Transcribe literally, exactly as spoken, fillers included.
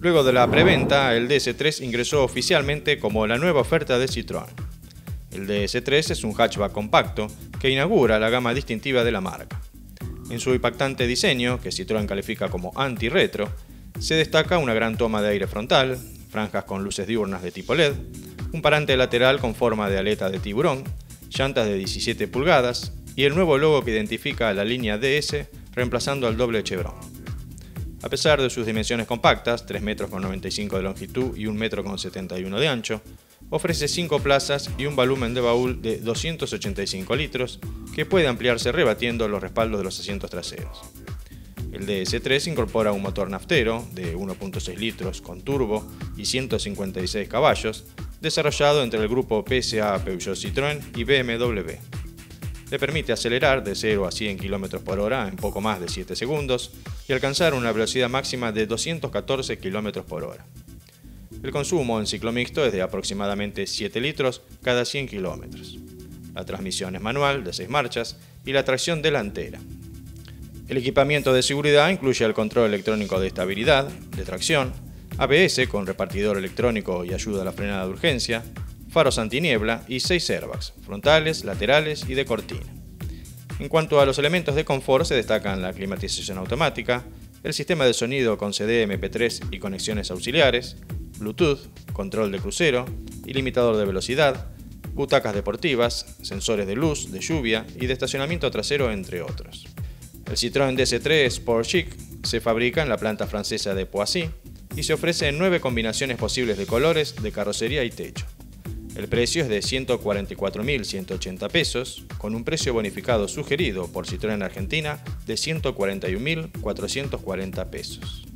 Luego de la preventa, el D S tres ingresó oficialmente como la nueva oferta de Citroën. El D S tres es un hatchback compacto que inaugura la gama distintiva de la marca. En su impactante diseño, que Citroën califica como anti-retro, se destaca una gran toma de aire frontal, franjas con luces diurnas de tipo L E D, un parante lateral con forma de aleta de tiburón, llantas de diecisiete pulgadas y el nuevo logo que identifica a la línea D S reemplazando al doble chevron. A pesar de sus dimensiones compactas, tres metros con noventa y cinco de longitud y un metro con setenta y uno de ancho, ofrece cinco plazas y un volumen de baúl de doscientos ochenta y cinco litros que puede ampliarse rebatiendo los respaldos de los asientos traseros. El D S tres incorpora un motor naftero de uno punto seis litros con turbo y ciento cincuenta y seis caballos, desarrollado entre el grupo P S A Peugeot Citroën y B M W. Le permite acelerar de cero a cien kilómetros por hora en poco más de siete segundos y alcanzar una velocidad máxima de doscientos catorce kilómetros por hora. El consumo en ciclo mixto es de aproximadamente siete litros cada cien kilómetros. La transmisión es manual de seis marchas y la tracción delantera. El equipamiento de seguridad incluye el control electrónico de estabilidad, de tracción, A B S con repartidor electrónico y ayuda a la frenada de urgencia, faros antiniebla y seis airbags, frontales, laterales y de cortina. En cuanto a los elementos de confort, se destacan la climatización automática, el sistema de sonido con C D M P tres y conexiones auxiliares, Bluetooth, control de crucero, ilimitador de velocidad, butacas deportivas, sensores de luz, de lluvia y de estacionamiento trasero, entre otros. El Citroën D S tres Sport Chic se fabrica en la planta francesa de Poissy y se ofrece en nueve combinaciones posibles de colores, de carrocería y techo. El precio es de ciento cuarenta y cuatro mil ciento ochenta pesos, con un precio bonificado sugerido por Citroën Argentina de ciento cuarenta y un mil cuatrocientos cuarenta pesos.